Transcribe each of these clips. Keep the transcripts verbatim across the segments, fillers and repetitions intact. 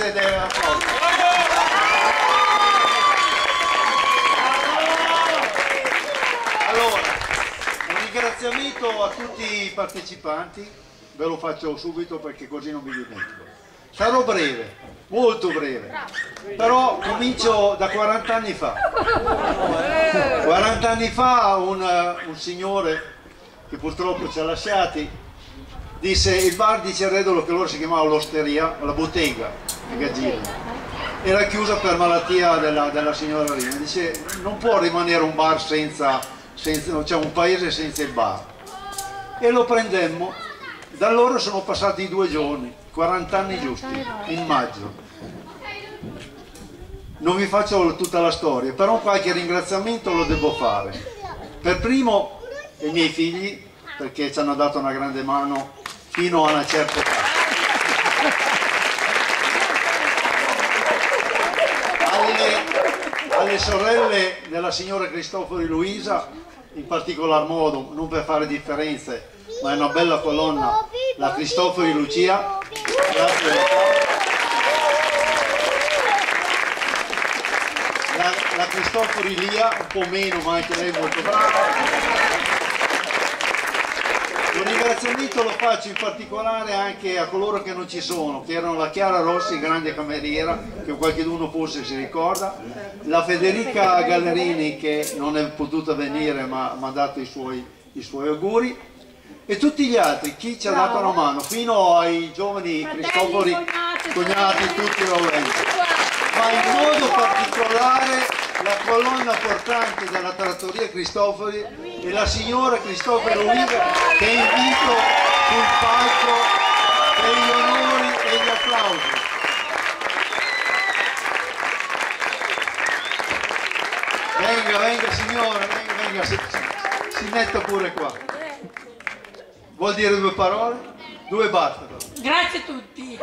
grazie ed applausi. Allora, un ringraziamento a tutti i partecipanti, ve lo faccio subito perché così non vi dimentico. Sarò breve, molto breve, però comincio da quaranta anni fa. quaranta anni fa un, un signore che purtroppo ci ha lasciati disse: il bar di Cerredolo, che allora si chiamava l'osteria, la bottega di Gaggini, era chiusa per malattia della, della signora Rina. Dice: non può rimanere un bar senza, senza cioè un paese senza il bar. E lo prendemmo. Da allora sono passati due giorni, quaranta anni giusti, in maggio. Non vi faccio tutta la storia, però qualche ringraziamento lo devo fare. Per primo ai miei figli, perché ci hanno dato una grande mano fino a una certa età. Alle, alle sorelle della signora Cristofori Luisa, in particolar modo, non per fare differenze, ma è una bella colonna, la Cristofori Lucia. Grazie. La, la Cristofori Lia, un po' meno, ma anche lei molto brava. Un ringraziamento lo faccio in particolare anche a coloro che non ci sono, che erano la Chiara Rossi, grande cameriera, che qualcuno forse si ricorda, la Federica Gallerini, che non è potuta venire ma mi ha dato i suoi, i suoi auguri, e tutti gli altri, chi ci ha dato una mano, fino ai giovani Cristofori, cognati, tutti volenti. Ma in modo particolare la colonna portante della trattoria Cristofori e la signora Cristofori Luisa, che invito sul palco per gli onori e gli applausi. Venga, venga signora, venga, venga, si, si metta pure qua. Vuol dire due parole? Due basta. Grazie a tutti.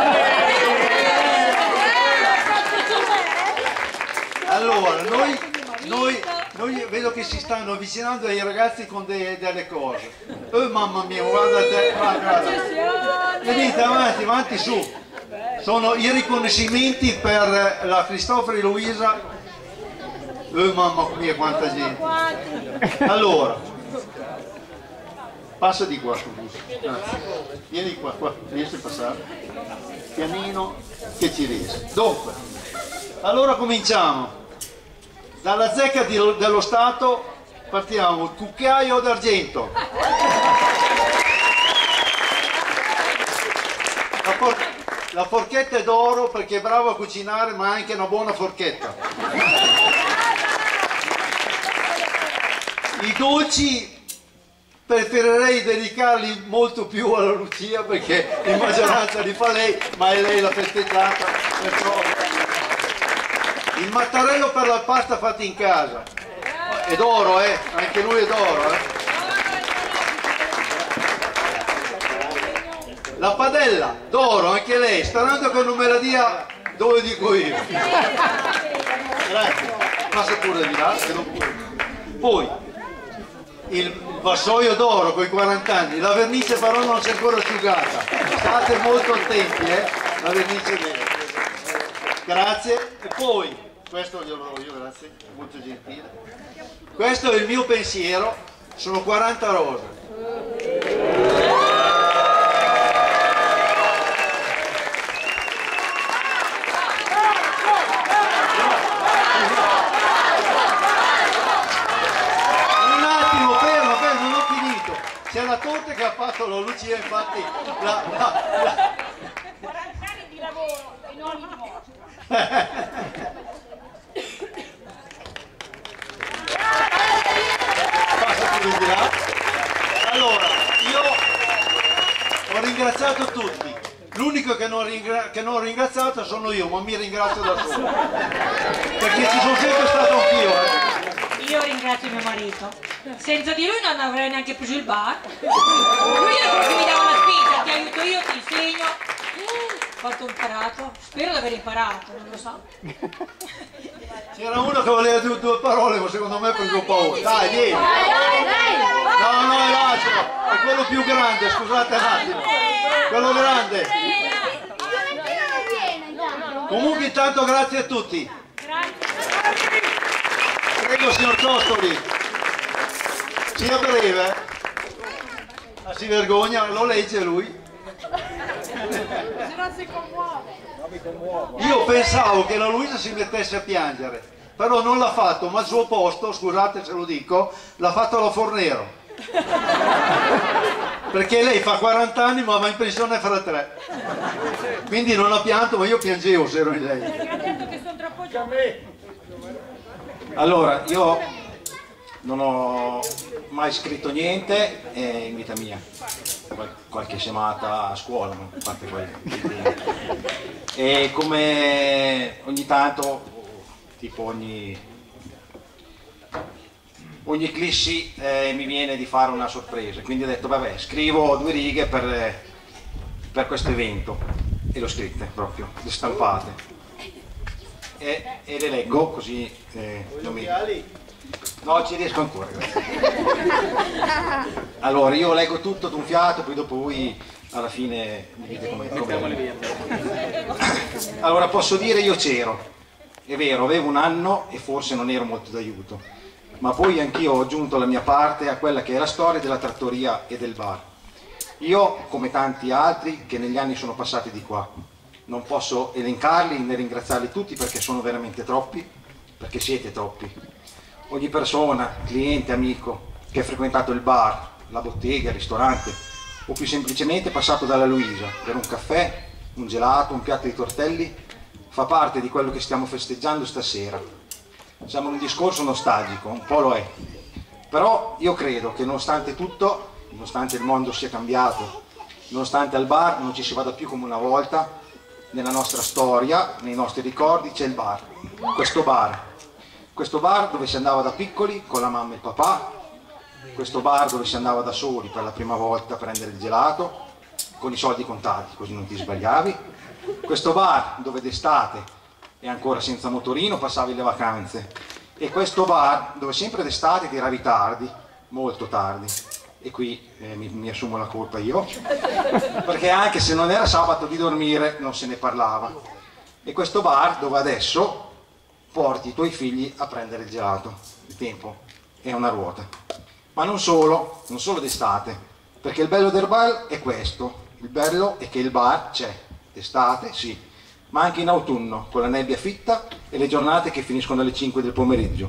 Allora, noi, noi, noi vedo che si stanno avvicinando ai ragazzi con de, delle cose. Oh mamma mia, guarda te, guarda. Venite avanti, avanti su. Sono i riconoscimenti per la Cristofori Luisa. Oh mamma mia, quanta gente. Allora, passa di qua, scusa. Vieni qua, qua, riesci a passare? Pianino, che ci riesci. Dunque, allora cominciamo. Dalla zecca di, dello Stato partiamo, il cucchiaio d'argento. La, for, la forchetta è d'oro perché è bravo a cucinare, ma ha anche una buona forchetta. I dolci preferirei dedicarli molto più alla Lucia perché in maggioranza li fa lei, ma è lei la festeggiata. Perciò... il mattarello per la pasta fatta in casa è d'oro, eh? Anche lui è d'oro, eh? La padella d'oro, anche lei, sperando che non me la dia dove dico io. Grazie, passa pure di là, che non puoi. Poi il vassoio d'oro con i quaranta anni, la vernice però non si è ancora asciugata, state molto attenti, eh? La vernice nera. Grazie. E poi questo glielo do io, grazie, molto gentile. Questo è il mio pensiero, sono quaranta rose. Un attimo, fermo, fermo, non ho finito. C'è la torta che ha fatto la Lucia, infatti, la, la, la... quaranta anni di lavoro e non di morte. Allora, io ho ringraziato tutti, l'unico che non, ringra che non ho ringraziato sono io, ma mi ringrazio da solo, perché ci sono sempre stato anch'io. Eh. Io ringrazio mio marito, senza di lui non avrei neanche preso il bar, lui è quello che mi dava la spinta, ti aiuto io, ti insegno, ho fatto imparato, spero di aver imparato, non lo so. C'era uno che voleva dire due parole, ma secondo me ha preso paura. Dai, vieni. No, no, lascialo. È quello più grande, scusate un attimo. Quello grande. Comunque intanto grazie a tutti. Grazie. Prego signor Costoli. Sia breve. Ma si vergogna, lo legge lui. Io pensavo che la Luisa si mettesse a piangere, però non l'ha fatto, ma al suo posto, scusate se lo dico, l'ha fatto la Fornero. Perché lei fa quaranta anni ma va in pensione fra tre. Quindi non ha pianto, ma io piangevo se ero in lei. Ha detto che sono troppo giovane. Allora, io non ho mai scritto niente eh, in vita mia, Qual qualche semata a scuola, ma a parte quello. E come ogni tanto, tipo ogni, ogni eclissi eh, mi viene di fare una sorpresa, quindi ho detto vabbè, scrivo due righe per, per questo evento, e l'ho scritte proprio, le stampate, e, e le leggo così eh, non mi... No, ci riesco ancora, grazie. Allora, io leggo tutto d'un fiato, poi dopo voi alla fine mi dite come come. Allora, posso dire io c'ero, è vero, avevo un anno e forse non ero molto d'aiuto, ma poi anch'io ho aggiunto la mia parte a quella che è la storia della trattoria e del bar. Io, come tanti altri che negli anni sono passati di qua, non posso elencarli né ringraziarli tutti perché sono veramente troppi, perché siete troppi. Ogni persona, cliente, amico che ha frequentato il bar, la bottega, il ristorante o più semplicemente passato dalla Luisa per un caffè, un gelato, un piatto di tortelli, fa parte di quello che stiamo festeggiando stasera. Siamo in un discorso nostalgico, un po' lo è, però io credo che nonostante tutto, nonostante il mondo sia cambiato, nonostante al bar non ci si vada più come una volta, nella nostra storia, nei nostri ricordi c'è il bar, questo bar. Questo bar dove si andava da piccoli con la mamma e il papà, questo bar dove si andava da soli per la prima volta a prendere il gelato, con i soldi contati così non ti sbagliavi, questo bar dove d'estate e ancora senza motorino passavi le vacanze, e questo bar dove sempre d'estate ti arrivavi tardi, molto tardi, e qui eh, mi, mi assumo la colpa io, perché anche se non era sabato di dormire non se ne parlava, e questo bar dove adesso porti i tuoi figli a prendere il gelato. Il tempo è una ruota. Ma non solo, non solo d'estate, perché il bello del bar è questo, il bello è che il bar c'è, d'estate sì, ma anche in autunno, con la nebbia fitta e le giornate che finiscono alle cinque del pomeriggio.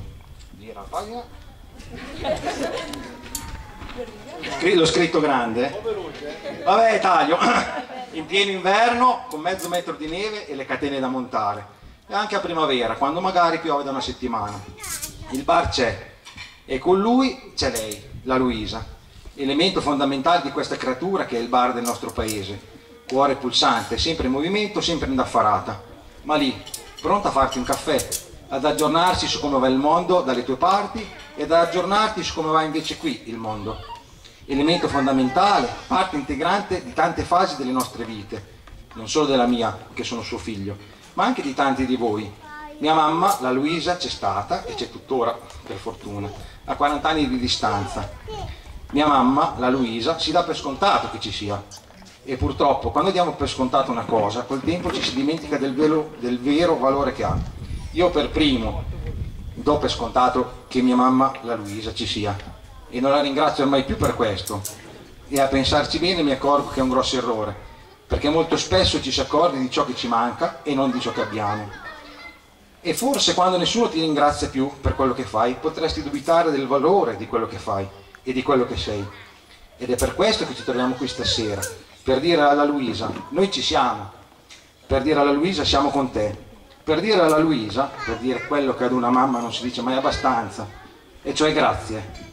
L'ho scritto grande? Vabbè, taglio. In pieno inverno, con mezzo metro di neve e le catene da montare. E anche a primavera, quando magari piove da una settimana. Il bar c'è, e con lui c'è lei, la Luisa, elemento fondamentale di questa creatura che è il bar del nostro paese, cuore pulsante, sempre in movimento, sempre indaffarata, ma lì, pronta a farti un caffè, ad aggiornarsi su come va il mondo dalle tue parti e ad aggiornarti su come va invece qui il mondo. Elemento fondamentale, parte integrante di tante fasi delle nostre vite, non solo della mia, che sono suo figlio, ma anche di tanti di voi. Mia mamma, la Luisa, c'è stata e c'è tuttora, per fortuna, a quaranta anni di distanza. Mia mamma, la Luisa, si dà per scontato che ci sia, e purtroppo quando diamo per scontato una cosa, col tempo ci si dimentica del vero, del vero valore che ha. Io per primo do per scontato che mia mamma, la Luisa, ci sia, e non la ringrazio mai più per questo, e a pensarci bene mi accorgo che è un grosso errore, perché molto spesso ci si accorge di ciò che ci manca e non di ciò che abbiamo. E forse quando nessuno ti ringrazia più per quello che fai, potresti dubitare del valore di quello che fai e di quello che sei. Ed è per questo che ci troviamo qui stasera, per dire alla Luisa, noi ci siamo, per dire alla Luisa siamo con te, per dire alla Luisa, per dire quello che ad una mamma non si dice mai abbastanza, e cioè grazie.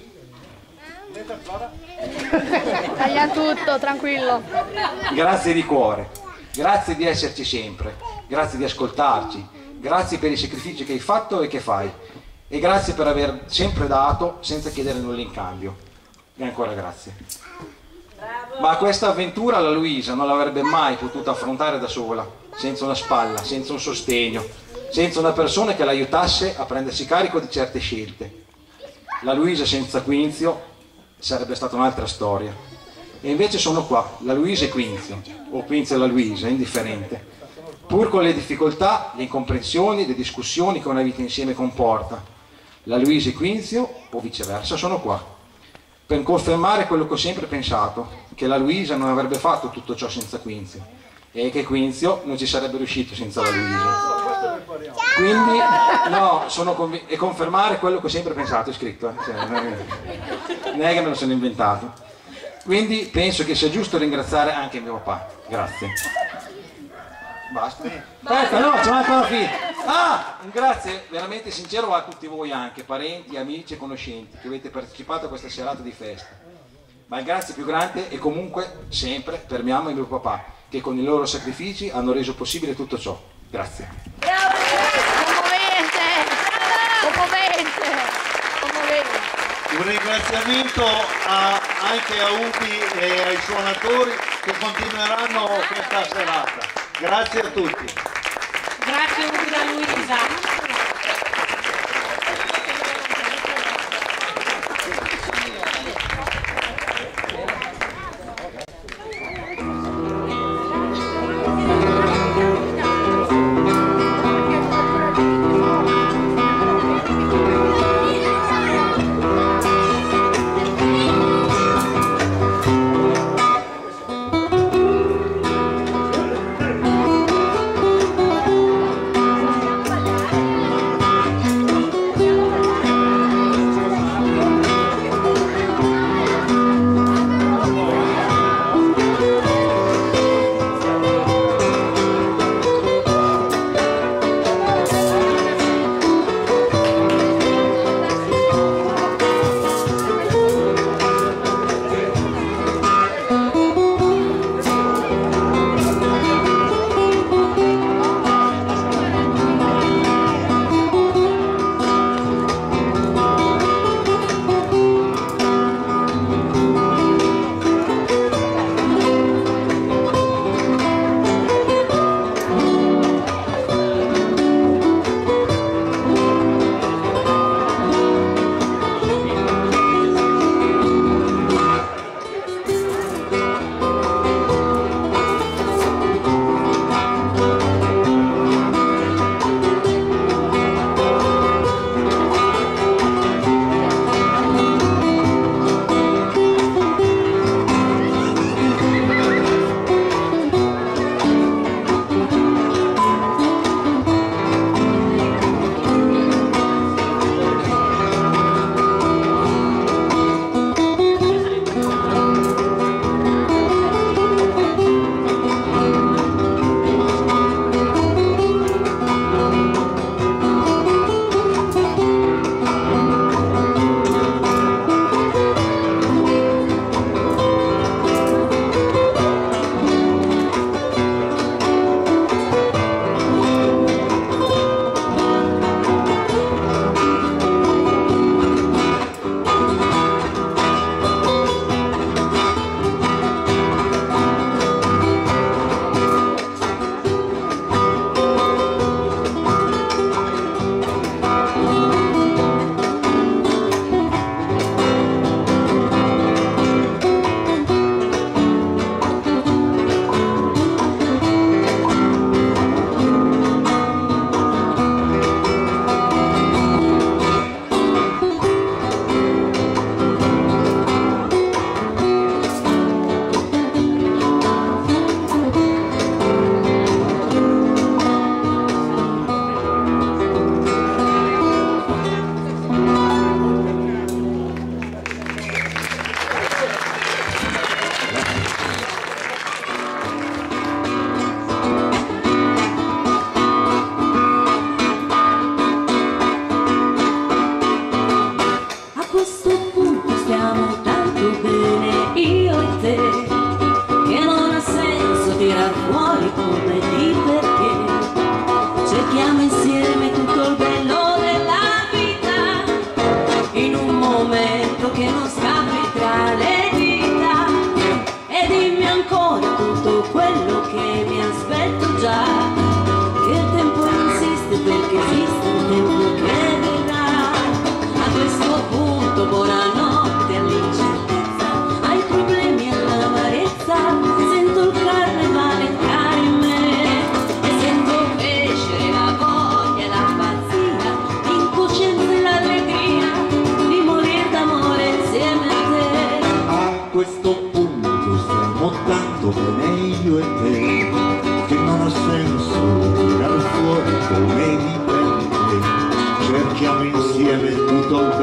Taglia tutto, tranquillo. Grazie di cuore, grazie di esserci sempre, grazie di ascoltarci, grazie per i sacrifici che hai fatto e che fai, e grazie per aver sempre dato senza chiedere nulla in cambio. E ancora grazie. Ma questa avventura la Luisa non l'avrebbe mai potuta affrontare da sola, senza una spalla, senza un sostegno, senza una persona che l'aiutasse a prendersi carico di certe scelte. La Luisa senza Quinzio sarebbe stata un'altra storia. E invece sono qua, la Luisa e Quinzio, o Quinzio e la Luisa, indifferente, pur con le difficoltà, le incomprensioni, le discussioni che una vita insieme comporta. La Luisa e Quinzio, o viceversa, sono qua, per confermare quello che ho sempre pensato, che la Luisa non avrebbe fatto tutto ciò senza Quinzio, e che Quinzio non ci sarebbe riuscito senza la Luisa. Quindi, no, sono conv- e confermare quello che ho sempre pensato, è scritto, eh? Cioè, non è che me lo sono inventato. Quindi penso che sia giusto ringraziare anche mio papà. Grazie. Basta? Aspetta, no, c'è manca una fine. Ah, un grazie veramente sincero a tutti voi anche, parenti, amici e conoscenti, che avete partecipato a questa serata di festa. Ma il grazie più grande è comunque sempre per mia mamma e mio papà, che con i loro sacrifici hanno reso possibile tutto ciò. Grazie. Commovente! Commovente! Commovente! Un ringraziamento a, anche a Ubi e ai suonatori che continueranno questa serata. Grazie a tutti. Grazie Ubi da Luisa.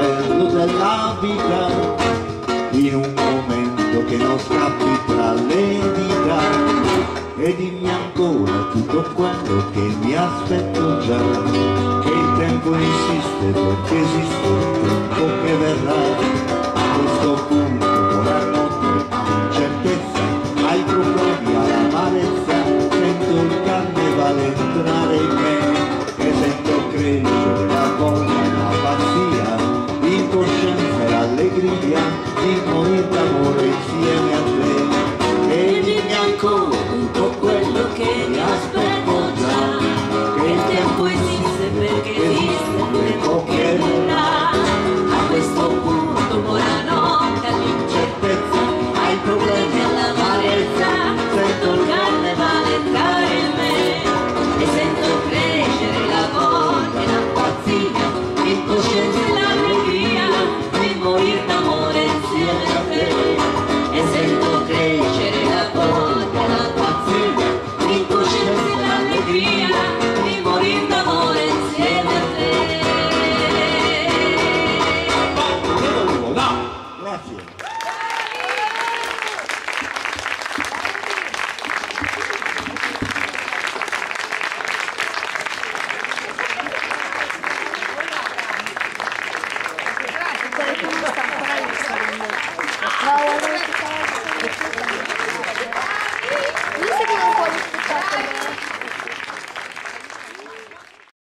bello della vita, in un momento che non scappi tra le dita. E dimmi ancora tutto quello che mi aspetto già, che il tempo insiste perché esiste il tempo